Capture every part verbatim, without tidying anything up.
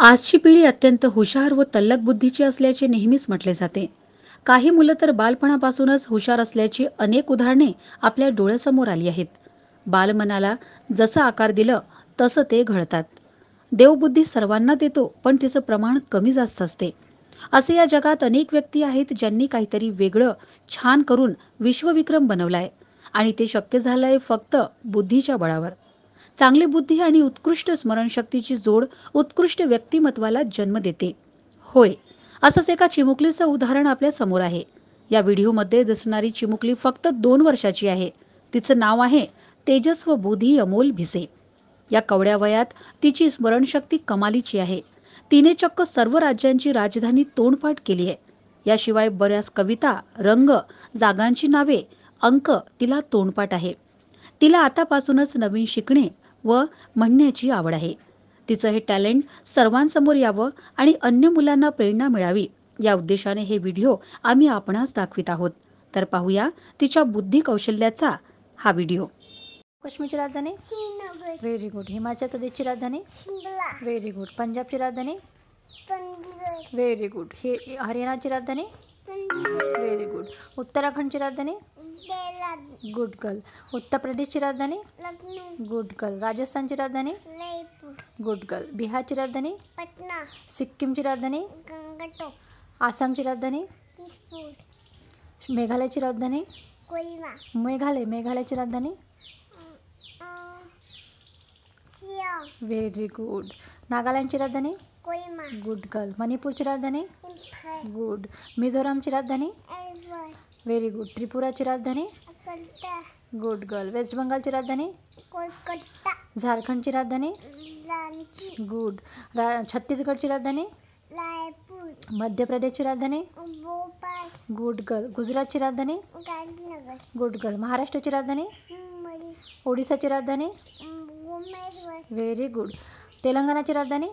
आजची पिढी अत्यंत हुशार व तल्लख बुद्धीची असल्याचे नेहमीच म्हटले जाते. काही मुलं तर बालपणापासूनच हुशार असल्याची अनेक उदाहरणे आपल्या डोळ्यासमोर आली आहेत. बालमनाला जसं आकार दिलं तसं ते घडतात. देवबुद्धी सर्वांना देतो, पण तिचं प्रमाण कमी जास्त असते. असे या जगात अनेक व्यक्ती आहेत ज्यांनी काहीतरी वेगळं छान करून विश्वविक्रम बनवलाय आणि ते शक्य झालंय फक्त बुद्धीच्या बळावर. चांगली बुद्धी आणि उत्कृष्ट स्मरणशक्तीची जोड उत्कृष्ट व्यक्तिमत्वाला जन्म देते. होय, असंच एका चिमुकलीचं उदाहरण आपल्या समोर आहे. या व्हिडिओमध्ये दिसणारी चिमुकली फक्त दोन वर्षाची आहे. तिचं नाव आहे तेजस्व बुधी अमोल भिसे. या कवड्या वयात तिची स्मरणशक्ती कमालीची आहे. तिने चक्क सर्व राज्यांची राजधानी तोंडपाठ केली आहे. याशिवाय बऱ्याच कविता, रंग, जागांची नावे, अंक तिला तोंडपाठ आहे. तिला आतापासूनच नवीन शिकणे व म्हणण्याची आवड आहे. तिचं हे टॅलेंट सर्वांसमोर यावं आणि अन्य मुलांना प्रेरणा मिळावी या उद्देशाने हे व्हिडिओ आम्ही आपणास दाखवित आहोत. तर पाहूया तिच्या बुद्धी कौशल्याचा हा व्हिडिओ. काश्मीरची राजधानी श्रीनगर. Very good. हिमाचल प्रदेशची राजधानी शिमला. Very good. पंजाबची राजधानी चंडीगड. Very good. हे हरियाणाची राजधानी चंडीगड. Very good. उत्तराखंडची राजधानी देहरादून. Good girl. उत्तर प्रदेशची राजधानी लखनऊ. Good girl. राजस्थानची राजधानी जयपूर. Good girl. बिहारची राजधानी पटना. सिक्कीमची राजधानी गंगटोक. आसामची राजधानी त्रिशूर. मेघालयची राजधानी कोहिमा. मेघालय मेघालयची राजधानी व्हेरी गुड. नागालँडची राजधानी कोहिमा. Good girl. मणिपूरची राजधानी गुड. मिझोरामची राजधानी व्हेरी गुड. त्रिपुराची राजधानी गुड गर्ल. वेस्ट बंगालची राजधानी कोलकाता. झारखंडची राजधानी गुड. रा छत्तीसगडची राजधानी रायपूर. मध्य प्रदेशची राजधानी भोपाळ. Good girl. गुजरातची राजधानी गांधीनगर. Good girl. महाराष्ट्राची राजधानी मुंबई. ओडिसाची राजधानी व्हेरी गुड. तेलंगणाची राजधानी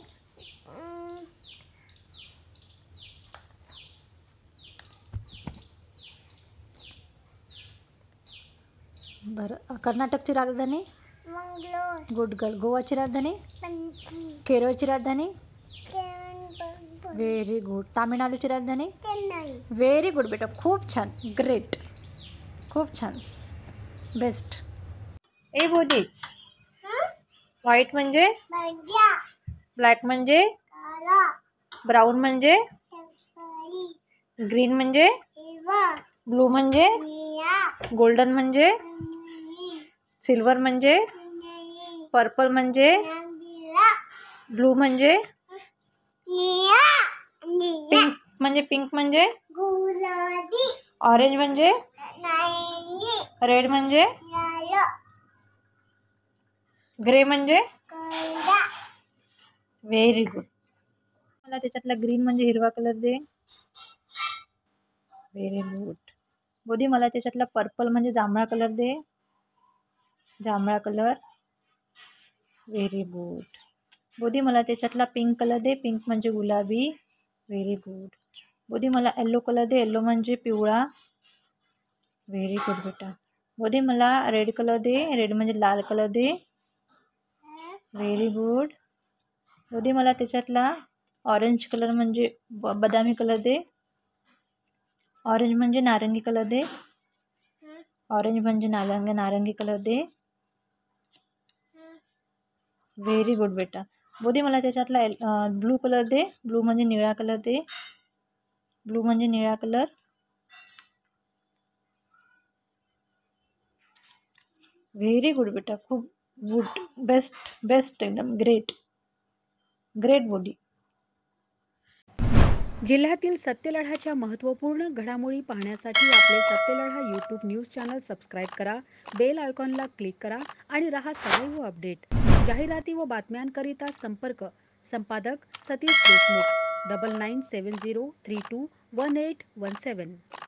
बरं. कर्नाटकची राजधानी मंगलोर. Good girl. गोवाची राजधानी पणजी. केरळची राजधानी व्हेरी गुड. तामिळनाडूची राजधानी चेन्नई. व्हेरी गुड बेटा, खूप छान. ग्रेट, खूप छान, बेस्ट. ए बोधी, व्हाईट म्हणजे ब्लॅक म्हणजे ब्राऊन म्हणजे ग्रीन म्हणजे ब्लू म्हणजे गोल्डन म्हणजे सिल्वर म्हणजे पर्पल म्हणजे ब्लू म्हणजे पिंक म्हणजे पिंक म्हणजे ऑरेंज म्हणजे रेड म्हणजे ग्रे म्हणजे व्हेरी गुड. मला त्याच्यातला ग्रीन म्हणजे हिरवा कलर दे. Very good. बोधी मला त्याच्यातला पर्पल म्हणजे जांभळा कलर दे. जांभळा कलर. Very good. बोधी मला त्याच्यातला पिंक कलर दे. पिंक म्हणजे गुलाबी. Very good. बोधी मला येल्लो कलर दे. येल्लो म्हणजे पिवळा. व्हेरी गुड बेटा. बोधी मला रेड कलर दे. रेड म्हणजे लाल कलर दे. Very good. बोधी मला त्याच्यातला ऑरेंज कलर म्हणजे बदामी कलर दे. ऑरेंज म्हणजे नारंगी कलर दे. ऑरेंज म्हणजे नारंगी नारंगी कलर दे. व्हेरी गुड बेटा. बोधी मला त्याच्यातला ब्लू कलर दे. ब्लू म्हणजे निळा कलर दे. ब्लू म्हणजे निळा कलर. व्हेरी गुड बेटा, खूप गुड, बेस्ट बेस्ट, एकदम ग्रेट ग्रेट बोधी. जिल्ह्यातील सत्यलढाच्या महत्त्वपूर्ण घडामोडी पाहण्यासाठी आपले Satyaladha YouTube news channel subscribe करा. बेल आयकॉनला क्लिक करा आणि रहा सदैव अपडेट. जाहिराती व बातम्यांकरिता संपर्क संपादक Satish Deshmukh double nine seven zero three two one eight one सेवन.